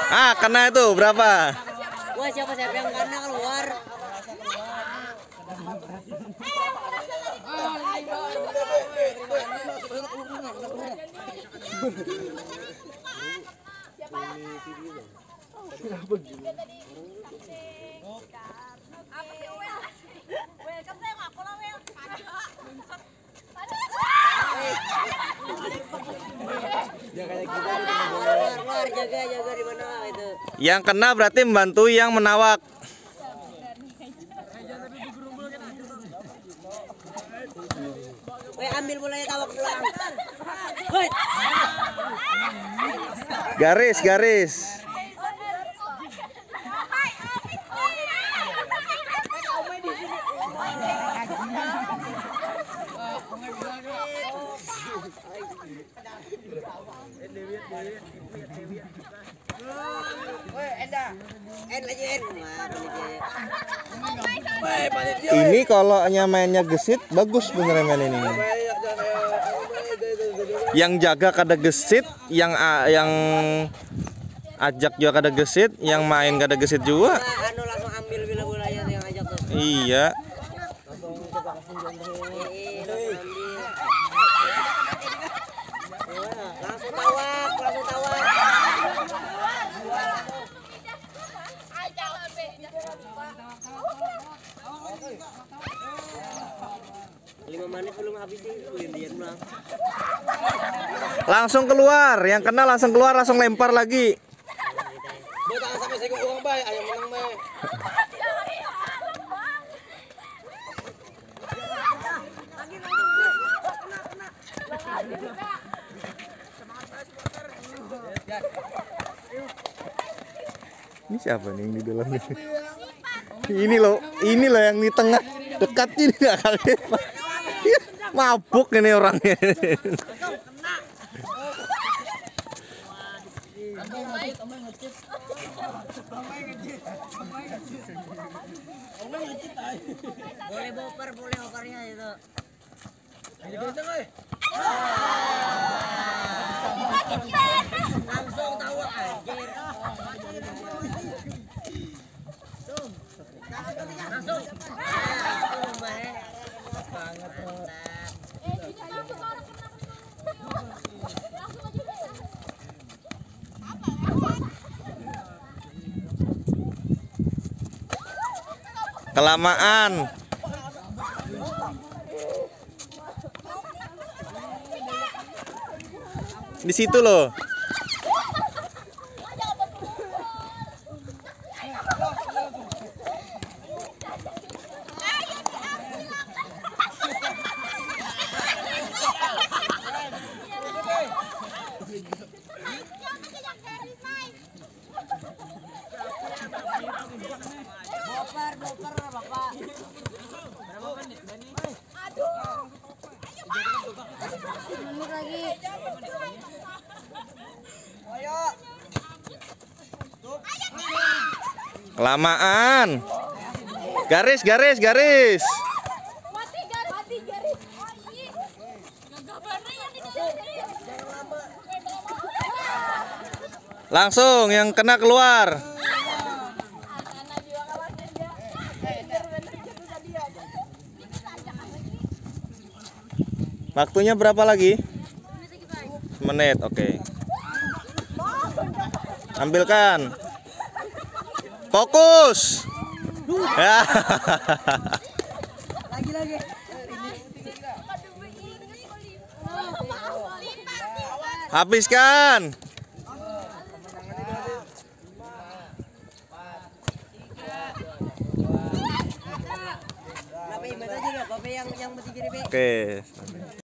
Ah, kena itu berapa? Wah, siapa yang kena keluar? Jaga di mana itu. Yang kena berarti membantu yang menawak. Weh, ambil bolanya tawak pulang. Woi. Garis, garis. Ini kalau mainnya gesit bagus beneran main ini. Yang jaga kada gesit, yang ajak juga kada gesit, yang main kada gesit juga. Anu langsung ambil bila bolanya yang ajak tuh. Iya. Langsung tawak, langsung tawak. 5 menit belum habis sih, Indian pulang. Langsung keluar, yang kena langsung keluar, langsung lempar lagi. Jangan sampai saya kurang baik, ayam menang baik. Ini siapa nih yang di dalam ini? Ini loh yang di tengah dekat ini nggak kali. Mabuk ini orangnya. Boleh boper, boleh opernya itu. Langsung tahu anjir. Langsung. Kelamaan. Di situ loh. Boper Bapak. Berapa menit Bani? Aduh. Menit lagi. Ayo. Kelamaan. Garis, garis, garis. Mati garis. Langsung yang kena keluar. Waktunya berapa lagi? Menit, oke. Ambilkan. Fokus. Ya. Lagi. Habiskan. Oke.